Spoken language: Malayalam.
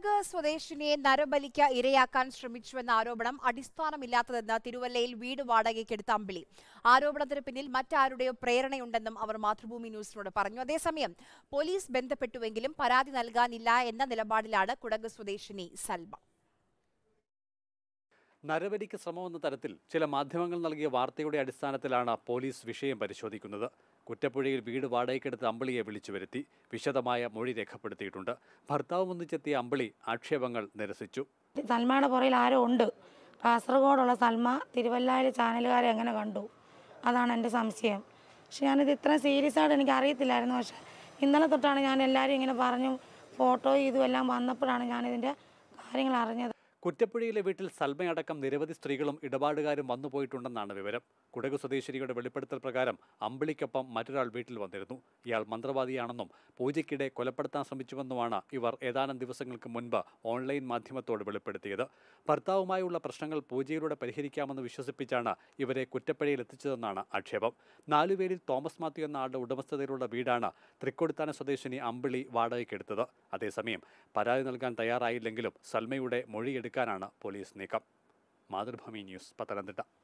കുടക് സ്വദേശിനിയെ നരബലിക്ക് ഇരയാക്കാൻ ശ്രമിച്ചുവെന്ന ആരോപണം അടിസ്ഥാനമില്ലാത്തതെന്ന് തിരുവല്ലയിൽ വീട് വാടകയ്ക്കെടുത്ത അമ്പിളി. ആരോപണത്തിന് പിന്നിൽ മറ്റാരുടെയോ പ്രേരണയുണ്ടെന്നും അവർ മാതൃഭൂമി ന്യൂസിനോട് പറഞ്ഞു. അതേസമയം പോലീസ് ബന്ധപ്പെട്ടുവെങ്കിലും പരാതി നൽകാനില്ല എന്ന നിലപാടിലാണ് കുടക് സ്വദേശിനി സൽമ. നരബലിക്ക് ശ്രമമെന്ന തരത്തിൽ ചില മാധ്യമങ്ങൾ നൽകിയ വാർത്തയുടെ അടിസ്ഥാനത്തിലാണ് പോലീസ് വിഷയം പരിശോധിക്കുന്നത്. കുറ്റപ്പുഴയിൽ വീട് വാടകയ്ക്കെടുത്ത് അമ്പിളിയെ വിളിച്ചു വരുത്തി വിശദമായ മൊഴി രേഖപ്പെടുത്തിയിട്ടുണ്ട്. ഭർത്താവ് ഒന്നിച്ചെത്തിയ അമ്പിളി ആക്ഷേപങ്ങൾ നിരസിച്ചു. സൽമയുടെ പുറയിൽ ആരോ ഉണ്ട്. കാസർഗോഡുള്ള സൽമ തിരുവല്ലയിലെ ചാനലുകാരെ എങ്ങനെ കണ്ടു? അതാണ് എൻ്റെ സംശയം. പക്ഷെ ഞാനിത് ഇത്ര സീരിയസ് ആയിട്ട് എനിക്ക് അറിയത്തില്ലായിരുന്നു. പക്ഷെ ഇന്നലെ തൊട്ടാണ് ഞാൻ എല്ലാവരും ഇങ്ങനെ പറഞ്ഞു, ഫോട്ടോയും ഇതുമെല്ലാം വന്നപ്പോഴാണ് ഞാനിതിൻ്റെ കാര്യങ്ങൾ അറിഞ്ഞത്. കുറ്റപ്പുഴയിലെ വീട്ടിൽ സൽമയടക്കം നിരവധി സ്ത്രീകളും ഇടപാടുകാരും വന്നുപോയിട്ടുണ്ടെന്നാണ് വിവരം. കുടക് സ്വദേശിനിയുടെ വെളിപ്പെടുത്തൽ പ്രകാരം അമ്പിളിക്കൊപ്പം മറ്റൊരാൾ വീട്ടിൽ വന്നിരുന്നു. ഇയാൾ മന്ത്രവാദിയാണെന്നും പൂജയ്ക്കിടെ കൊലപ്പെടുത്താൻ ശ്രമിച്ചുവെന്നുമാണ് ഇവർ ഏതാനും ദിവസങ്ങൾക്ക് മുൻപ് ഓൺലൈൻ മാധ്യമത്തോട് വെളിപ്പെടുത്തിയത്. ഭർത്താവുമായുള്ള പ്രശ്നങ്ങൾ പൂജയിലൂടെ പരിഹരിക്കാമെന്ന് വിശ്വസിപ്പിച്ചാണ് ഇവരെ കുറ്റപ്പുഴയിൽ എത്തിച്ചതെന്നാണ് ആക്ഷേപം. നാലുപേരിൽ തോമസ് മാത്യു എന്ന ആളുടെ ഉടമസ്ഥതയിലുള്ള വീടാണ് തൃക്കൊടിത്താന സ്വദേശിനി അമ്പിളി വാടകയ്ക്കെടുത്തത്. അതേസമയം പരാതി നൽകാൻ തയ്യാറായില്ലെങ്കിലും സൽമയുടെ മൊഴിയെടുക്കാനാണ് പോലീസ് നീക്കം. മാതൃഭൂമി ന്യൂസ്, പത്തനംതിട്ട.